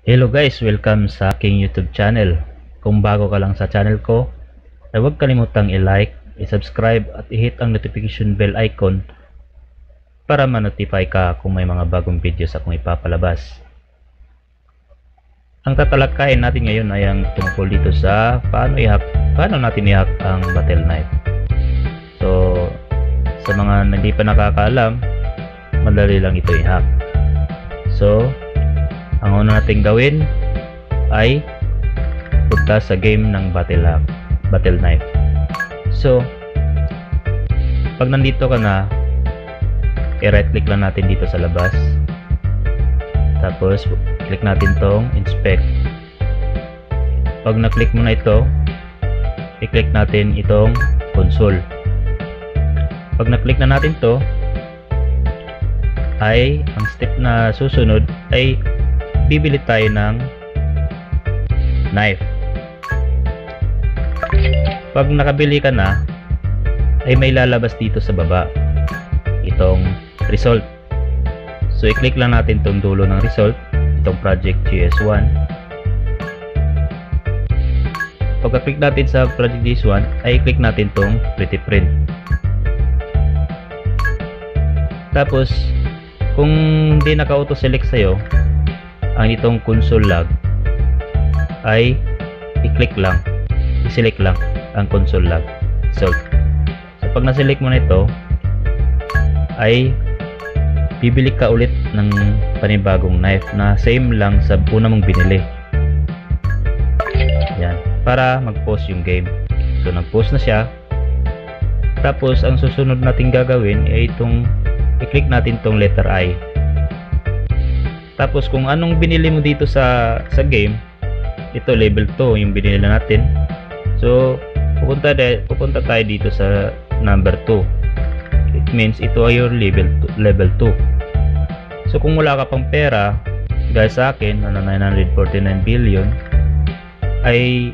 Hello guys, welcome sa aking YouTube channel. Kung bago ka lang sa channel ko, ay huwag kalimutang i-like, i-subscribe at i-hit ang notification bell icon para ma-notify ka kung may mga bagong videos akong ipapalabas. Ang tatalakayin natin ngayon ay ang tungkol dito sa paano natin i-hack ang battle knife. So, sa mga hindi pa nakakaalam, madali lang ito i-hack. So, ang una nating gawin ay punta sa game ng battle knife. So, pag nandito ka na, i-right click lang natin dito sa labas. Tapos, click natin tong inspect. Pag na-click mo na ito, i-click natin itong console. Pag na-click na natin to, ay ang step na susunod ay bibili tayo ng knife. Pag nakabili ka na, ay may lalabas dito sa baba itong result. So i-click lang natin itong dulo ng result, itong project GS1. Pagka-click natin sa project GS1, ay click natin itong pretty print. Tapos kung hindi naka-auto select sa'yo ang itong console log, ay i-click lang, i-select lang ang console log result. So pag na-select mo na ito, ay bibili ka ulit ng panibagong knife na same lang sa una mong binili. Yan, para mag-pause yung game. So nag-pause na siya. Tapos ang susunod natin gagawin ay itong i-click natin itong letter I. Tapos kung anong binili mo dito sa game, ito level 2 yung binili natin. So pupunta tayo dito sa number 2. It means ito ay your level 2. So kung wala ka pang pera, guys, sa akin ano 949 billion, ay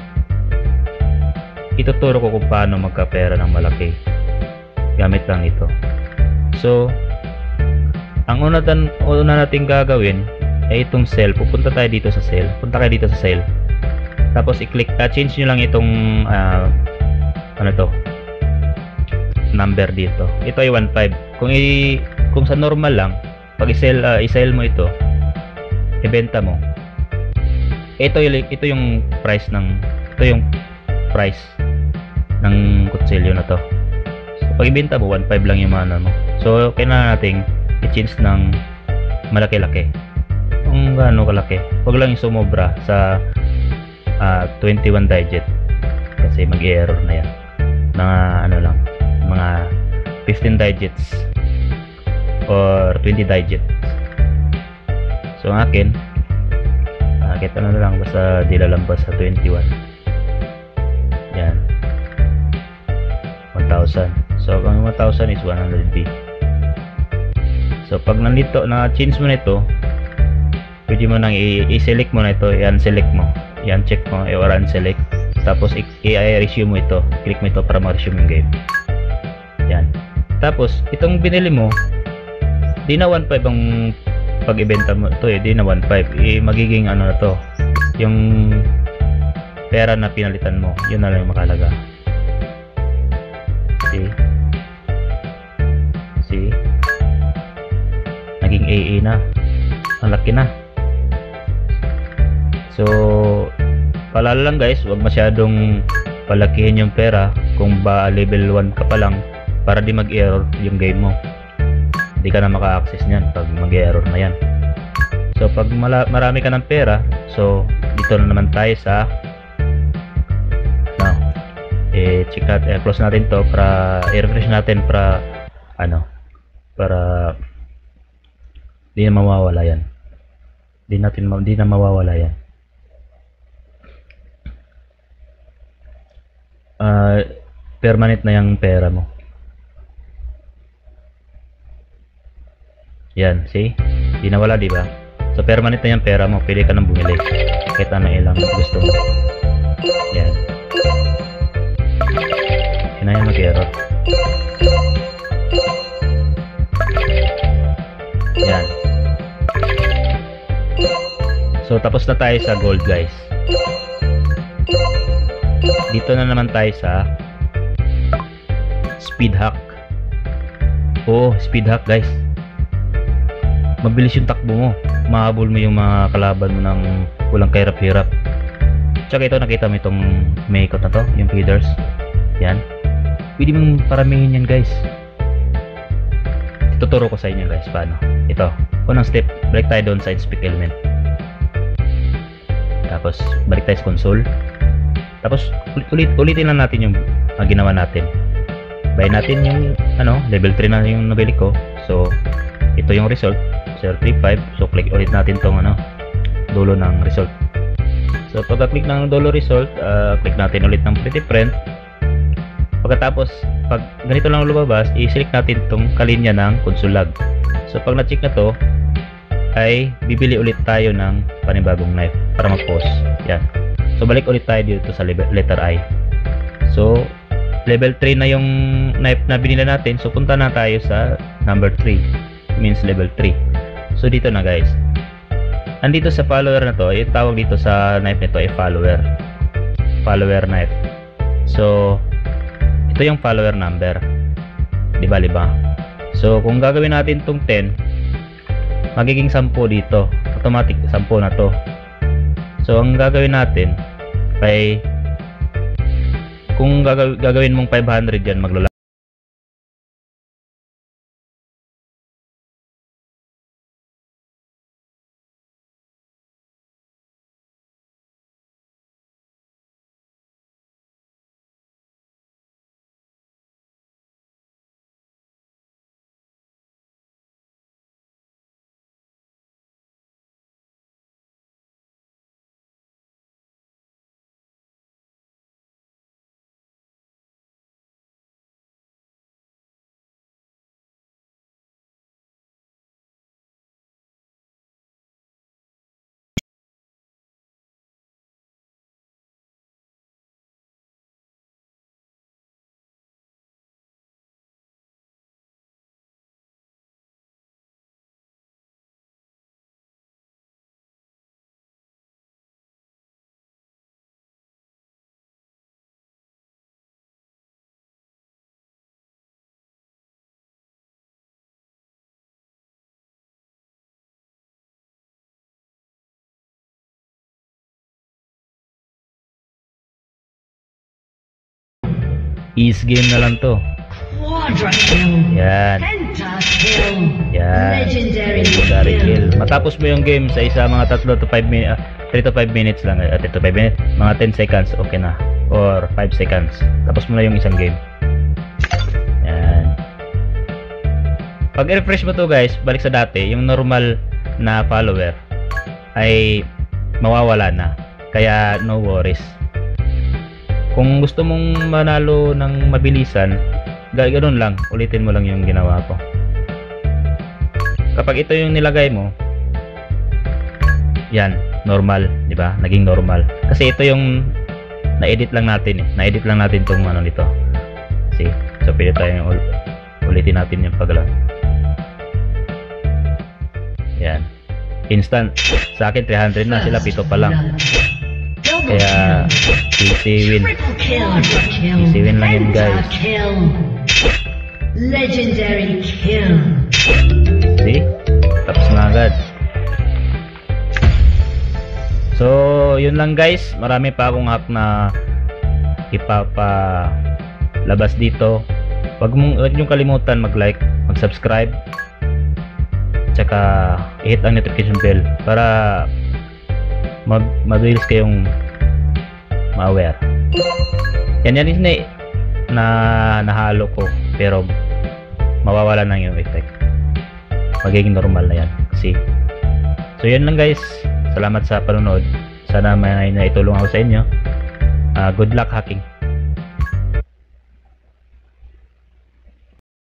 ituturo ko kung paano magkapera ng malaki gamit lang ito. So ang una natin gagawin ay itong cell. Pupunta tayo dito sa cell. Punta kayo dito sa cell. Tapos i-click, change nyo lang itong number dito. Ito ay 1.5. Kung sa normal lang, pag i-sell mo ito, ibenta mo. Ito yung price ng kutsilyo na to. So, pag ibenta mo, 1.5 lang yung mana mo. So kailangan nating i-change ng malaki-laki. Kung gaano kalaki, huwag lang yung sumobra sa 21 digit kasi mag-error na yan. Mga 15 digits or 20 digits. So ang akin, kahit ano na lang, basta di lalabas sa 21. Yan, 1,000. So ang 1,000 is 100B. So pag nandito na change mo na ito, pwede mo nang i-select mo na ito, i-unselect mo, i-uncheck mo, or unselect. Tapos i-resume mo ito, click mo ito para ma-resume yung game. Yan. Tapos itong binili mo, di na 1.5 ang pag-ibenta mo ito, di na 1.5, magiging ano na to, yung pera na pinalitan mo, yun na lang yung makalaga. See? Naging AA na, ang laki na. So paalala lang guys, huwag masyadong palakihin yung pera kung ba level 1 ka pa lang, para di mag-error yung game mo. Hindi ka na maka-access nyan pag mag-error na yan. So pag marami ka ng pera, so dito na naman tayo sa check natin, close natin to para i-refresh natin para di na mawawala yan. Di na mawawala yan. Permanent na yung pera mo. Yan, see? Di na wala, di ba? So permanent na yung pera mo, pwede ka nang bumili kahit ano ilang gusto mo. Yan. Yan na yung mag-error. Yan. So So tapos na tayo sa gold guys. Dito na naman tayo sa speed hack. Oh, speed hack guys. Mabilis yung takbo mo. Mahabol mo yung mga kalaban mo ng walang kahirap-hirap. Tsaka ito, nakita mo itong may ikot na to, yung feeders. Yan. Pwede mong paramihin yan guys. Tuturo ko sa inyo guys paano. Ito, unang step, balik tayo doon sa inspect element. Tapos balik tayo sa console. Tapos ulitin lang natin yung ginawa natin. Buy natin yung level 3 na yung nabili ko. So ito yung result 035. So click ulit natin tong dulo ng result. So pagka-click ng dulo result, click natin ulit ng pretty print. Pagkatapos pag ganito lang lumabas, i-select natin tong kalinya ng console log. So pag na-check na to, ay bibili ulit tayo ng panibagong knife para mag-pause. Yan. So balik ulit tayo dito sa letter I. So level 3 na yung knife na binili natin. So punta na tayo sa number 3. Means level 3. So dito na guys. Andito sa follower na to, yung tawag dito sa knife nito ay follower. Follower knife. So ito yung follower number. Di ba? So kung gagawin natin tong 10, magiging 10 dito. Automatic 10 na to. So ang gagawin natin ay kung gagawin mong 500 yan, maglala ease game na lang to. Yan. Yan. Legendary kill. Matapos mo yung game sa isa mga 3 to 5 minutes, 3 to 5 minutes lang. 3 to 5 minutes, mga 10 seconds okay na. Or 5 seconds. Tapos mo na yung isang game. Yan. Pag i-refresh mo to guys, balik sa dati, yung normal na follower ay mawawala na. Kaya no worries. Kung gusto mong manalo ng mabilisan, ganoon lang, ulitin mo lang yung ginawa ko. Kapag ito yung nilagay mo, yan, normal, di ba? Naging normal. Kasi ito yung na-edit lang natin eh. Na-edit lang natin tong nito. See? So pwede tayong ulitin natin yung paglaw. Yan. Instant. Sa akin 300 na, sila 7 pa lang. Kaya easy win. Easy win lang yun guys. Legendary kill. See? Tapos na agad. So yun lang guys. Marami pa akong hack na ipapalabas dito. Huwag niyong kalimutan mag-like, mag-subscribe, tsaka i-hit ang notification bell para mabilis kayong ma-aware. Yan is na nahalo ko, pero mawawala na yung effect. Magiging normal na yan kasi. So yun lang guys, salamat sa panonood. Sana may naitulong ako sa inyo. Good luck hacking.